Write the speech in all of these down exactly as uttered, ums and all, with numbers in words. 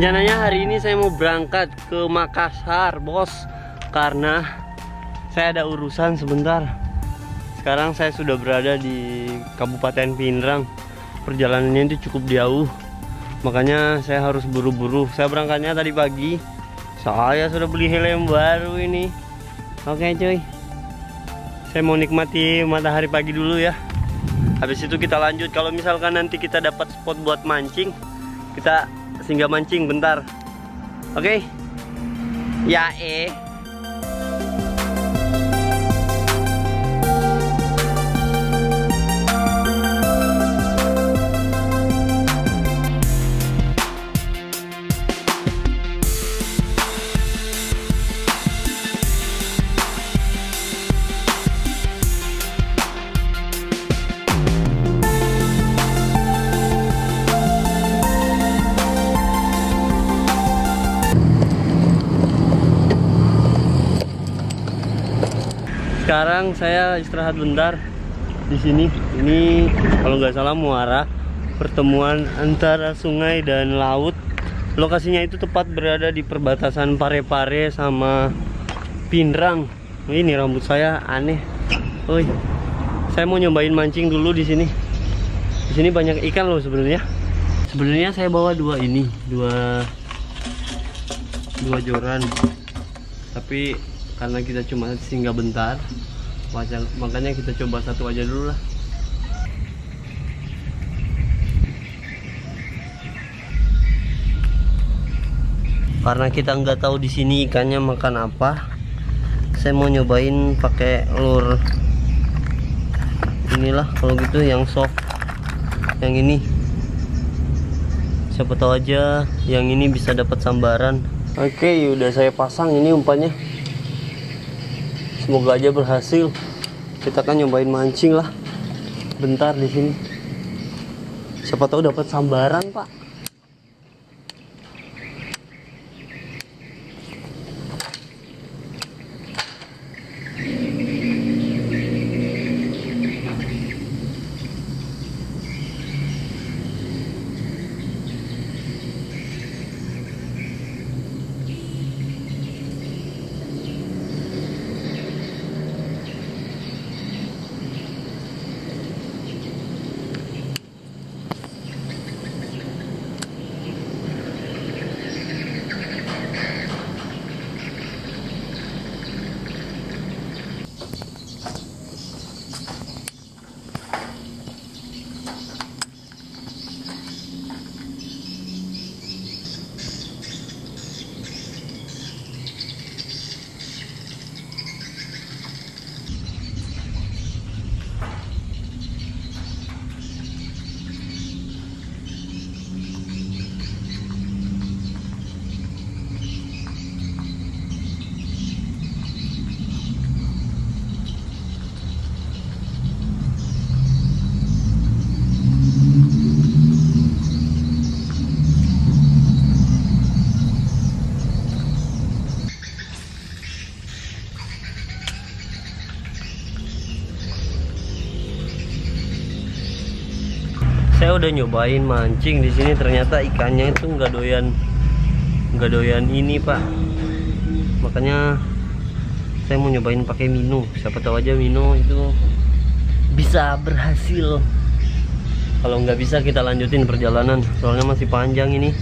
Rencananya hari ini saya mau berangkat ke Makassar, bos, karena saya ada urusan sebentar. Sekarang saya sudah berada di Kabupaten Pinrang. Perjalanannya itu cukup jauh, makanya saya harus buru-buru. Saya berangkatnya tadi pagi. Saya sudah beli helm baru ini. Oke cuy, saya mau nikmati matahari pagi dulu ya. Habis itu kita lanjut. Kalau misalkan nanti kita dapat spot buat mancing, kita singgah mancing bentar. Oke? Ya eh. Sekarang saya istirahat bentar di sini. Ini kalau nggak salah muara pertemuan antara sungai dan laut. Lokasinya itu tepat berada di perbatasan Parepare sama Pinrang. Ini rambut saya aneh. Oi, saya mau nyobain mancing dulu di sini. Di sini banyak ikan loh sebenarnya. Sebenarnya saya bawa dua ini, dua dua joran. Tapi karena kita cuma singgah bentar, makanya kita coba satu aja dulu lah. Karena kita nggak tahu di sini ikannya makan apa, saya mau nyobain pakai lure inilah. Kalau gitu yang soft, yang ini. Siapa tahu aja yang ini bisa dapat sambaran. Oke, udah saya pasang ini umpannya. Semoga aja berhasil. Kita kan nyobain mancing lah bentar di sini. Siapa tahu dapat sambaran, Pak. Saya udah nyobain mancing di sini, ternyata ikannya itu nggak doyan, nggak doyan ini Pak. Makanya saya mau nyobain pakai Mino. Siapa tahu aja Mino itu bisa berhasil. Kalau nggak bisa kita lanjutin perjalanan, soalnya masih panjang ini.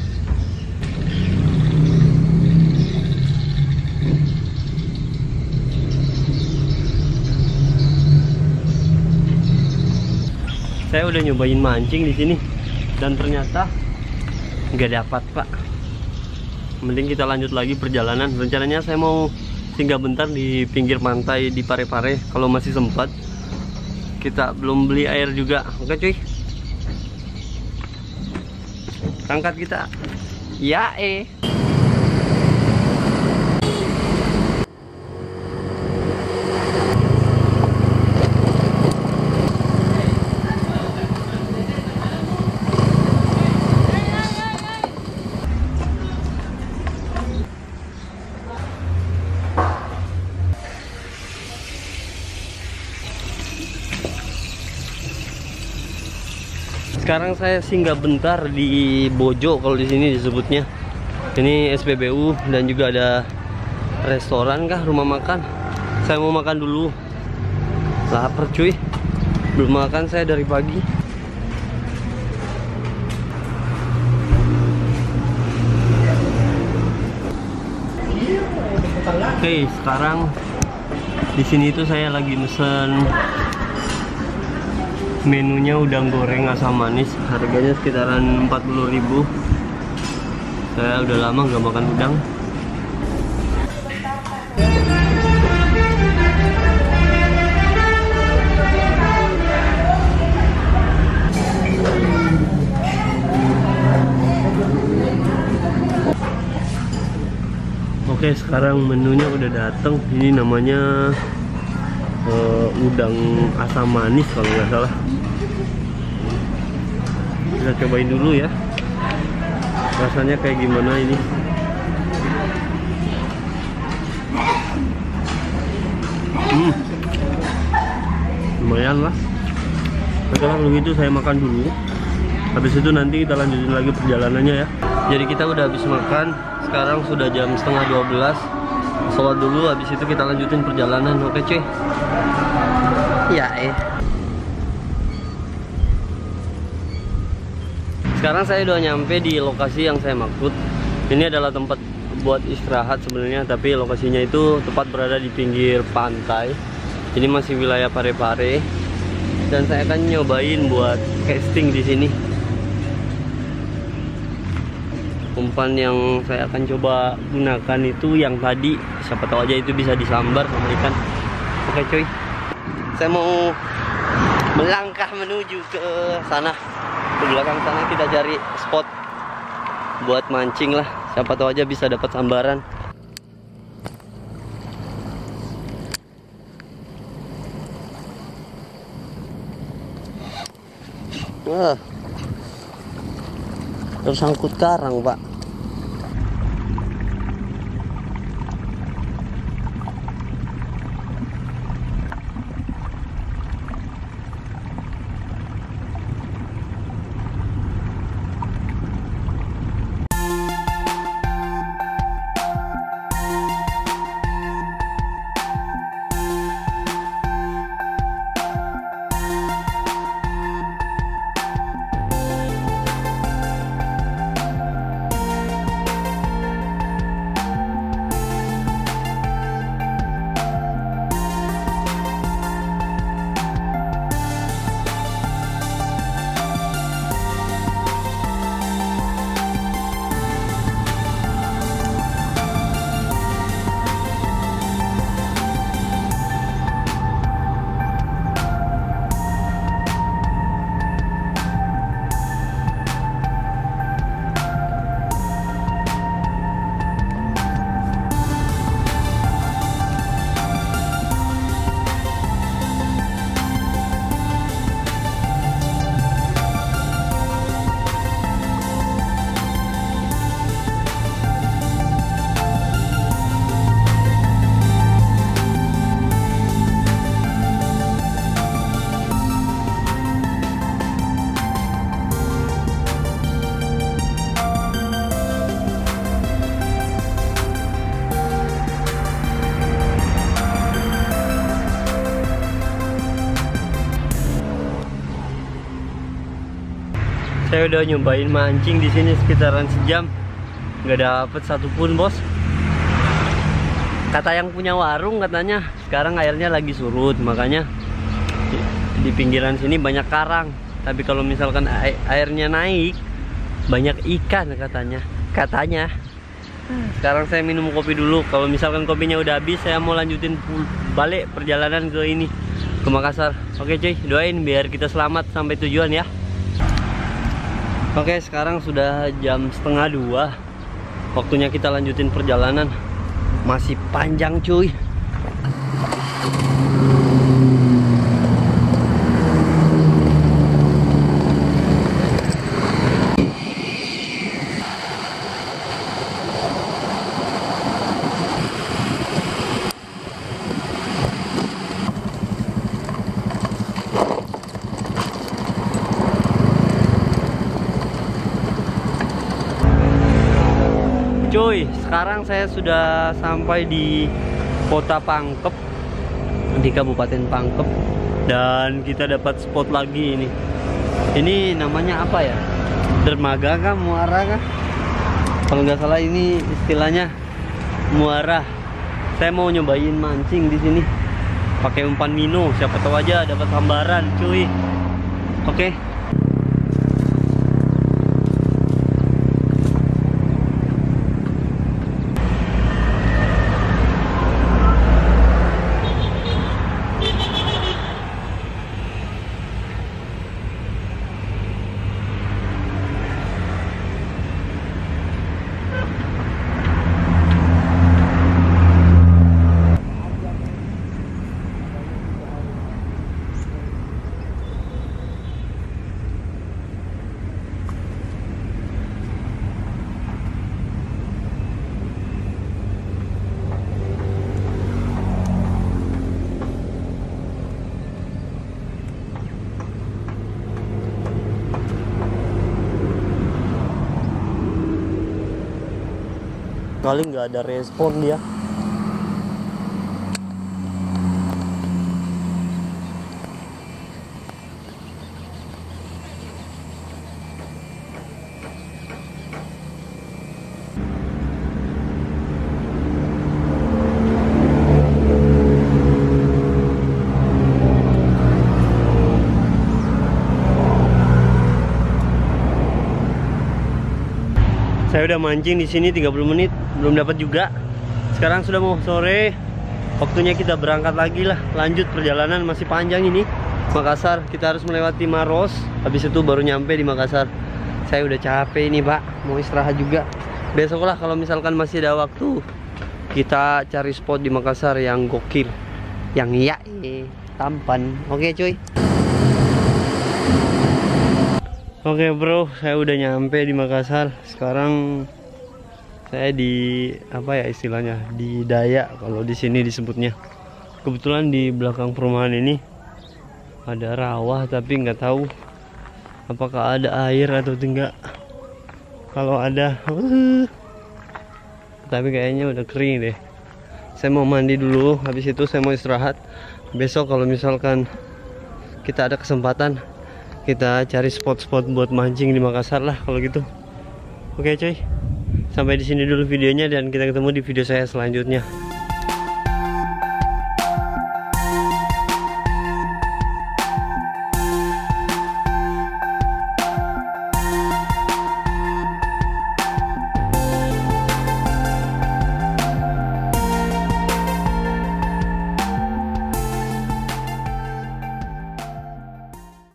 Saya udah nyobain mancing di sini dan ternyata nggak dapat, Pak. Mending kita lanjut lagi perjalanan. Rencananya saya mau singgah bentar di pinggir pantai di Parepare kalau masih sempat. Kita belum beli air juga. Oke cuy, berangkat kita. Ya eh. Sekarang saya singgah bentar di Bojo, kalau di sini disebutnya. Ini S P B U dan juga ada restoran kah, rumah makan. Saya mau makan dulu. Lapar cuy. Belum makan saya dari pagi. Oke, sekarang di sini itu saya lagi mesen menunya udang goreng asam manis. Harganya sekitaran empat puluh ribu. Saya udah lama nggak makan udang. Oke, sekarang menunya udah dateng. Ini namanya uh, udang asam manis kalau nggak salah. Kita cobain dulu ya. Rasanya kayak gimana ini? Hmm, lumayan lah. Oke lah, kalau gitu saya makan dulu. Habis itu nanti kita lanjutin lagi perjalanannya ya. Jadi kita udah habis makan. Sekarang sudah jam setengah dua belas. Sholat dulu, habis itu kita lanjutin perjalanan. Oke cuy. Ya eh. Sekarang saya udah nyampe di lokasi yang saya maksud. Ini adalah tempat buat istirahat sebenarnya, tapi lokasinya itu tepat berada di pinggir pantai. Ini masih wilayah Parepare, dan saya akan nyobain buat casting di sini. Umpan yang saya akan coba gunakan itu yang tadi, siapa tahu aja itu bisa disambar sama ikan. Oke cuy, saya mau melangkah menuju ke sana. Di belakang sana kita cari spot buat mancing lah, siapa tahu aja bisa dapat sambaran. Wah, tersangkut karang pak. Saya udah nyobain mancing di sini sekitaran sejam, nggak dapet satupun bos. Kata yang punya warung katanya sekarang airnya lagi surut, makanya di, di pinggiran sini banyak karang. Tapi kalau misalkan air, airnya naik, banyak ikan katanya. Katanya. Sekarang saya minum kopi dulu. Kalau misalkan kopinya udah habis, saya mau lanjutin balik perjalanan ke ini, ke Makassar. Oke cuy, doain biar kita selamat sampai tujuan ya. Oke, sekarang sudah jam setengah dua. Waktunya kita lanjutin perjalanan. Masih panjang cuy. sekarang saya sudah sampai di Kota Pangkep, di Kabupaten Pangkep, dan kita dapat spot lagi ini. Ini namanya apa ya? Dermaga kah, muara kah? Kalau nggak salah ini istilahnya muara. Saya mau nyobain mancing di sini pakai umpan minnow, siapa tahu aja dapat sambaran, cuy. Oke. Kali nggak ada respon dia. Saya udah mancing di sini tiga puluh menit, belum dapat juga. Sekarang sudah mau sore, waktunya kita berangkat lagi lah. Lanjut perjalanan, masih panjang ini. Makassar, kita harus melewati Maros, habis itu baru nyampe di Makassar. Saya udah capek ini, Pak, mau istirahat juga. Besok lah kalau misalkan masih ada waktu, kita cari spot di Makassar yang gokil, yang iya, tampan. Oke cuy. Oke bro, saya udah nyampe di Makassar. Sekarang saya di apa ya istilahnya, di Dayak kalau di sini disebutnya. Kebetulan di belakang perumahan ini ada rawa, tapi nggak tahu apakah ada air atau enggak. Kalau ada, uh, tapi kayaknya udah kering deh. Saya mau mandi dulu, habis itu saya mau istirahat. Besok kalau misalkan kita ada kesempatan, kita cari spot-spot buat mancing di Makassar lah kalau gitu. Oke cuy, sampai di sini dulu videonya, dan kita ketemu di video saya selanjutnya.